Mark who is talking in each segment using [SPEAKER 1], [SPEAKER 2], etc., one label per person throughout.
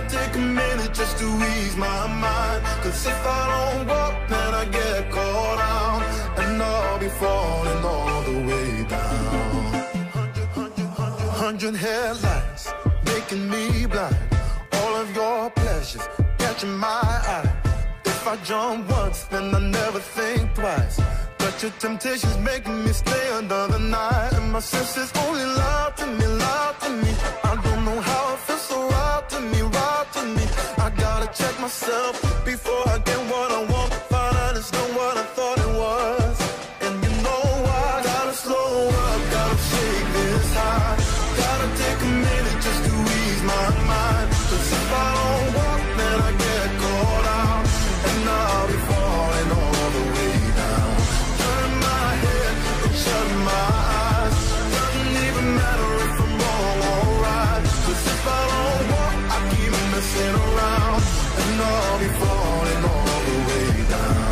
[SPEAKER 1] take a minute just to ease my mind. Cause if I don't walk, then I get caught out, and I'll be falling all the way down. 100 headlights making me blind. All of your pleasures catching my eye. If I jump once, then I never think twice. But your temptation's making me stay another night, and my senses only lie to me, lie to me. I don't know how it feels so right to me, right to me. I gotta check myself before I get what I want. Find out it's not what I thought it was. And you know I gotta slow up, gotta shake this high. Gotta take a minute just to ease my mind. Cause if I don't walk, then I get caught out, and I'll be falling all the way down. Turn my head and shut my eyes. Doesn't even matter if I'm wrong or right. Cause if I don't walk, I keep messing around, and I'll be falling all the way down.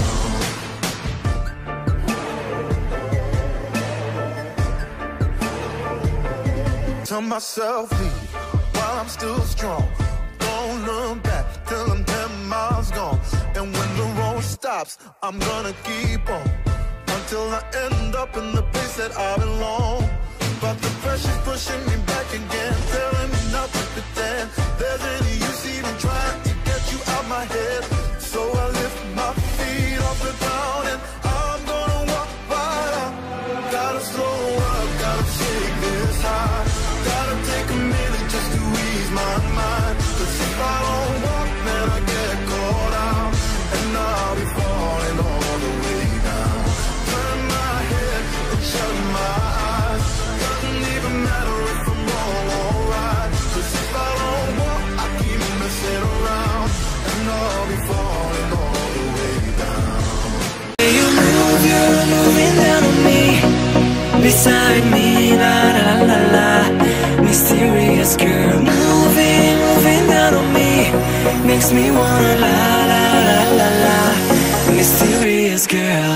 [SPEAKER 1] Tell myself leave while I'm still strong. Don't look back till I'm 10 miles gone. And when the road stops, I'm gonna keep on until I end up in the place that I belong. But the pressure's pushing me back again, telling me not to pretend there's any use even trying to get you out my head. So I lift my feet off the ground and I'm gonna walk right out. Gotta slow up, gotta shake this high. Gotta take a minute just to ease my mind. Cause if I don't walk, then I get caught out, and I'll be falling all the way down. Turn my head and shut my eyes. Doesn't even matter if I'm wrong or right. Cause if I don't walk, I keep messing around, and I'll be falling all the way down.
[SPEAKER 2] You move, you're moving down on me, beside me, la la la la. Mysterious girl, moving, moving down on me, makes me wanna la la la la la. Mysterious girl.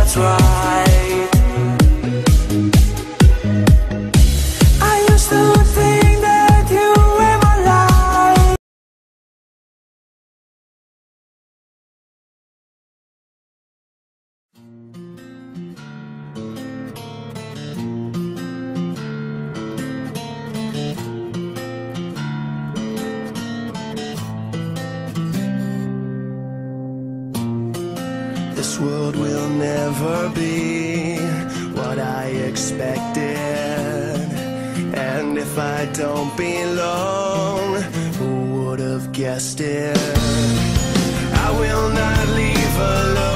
[SPEAKER 2] that's right. I used to think that you were my life.
[SPEAKER 3] This world will never be what I expected, and if I don't belong, who would have guessed it? I will not leave alone.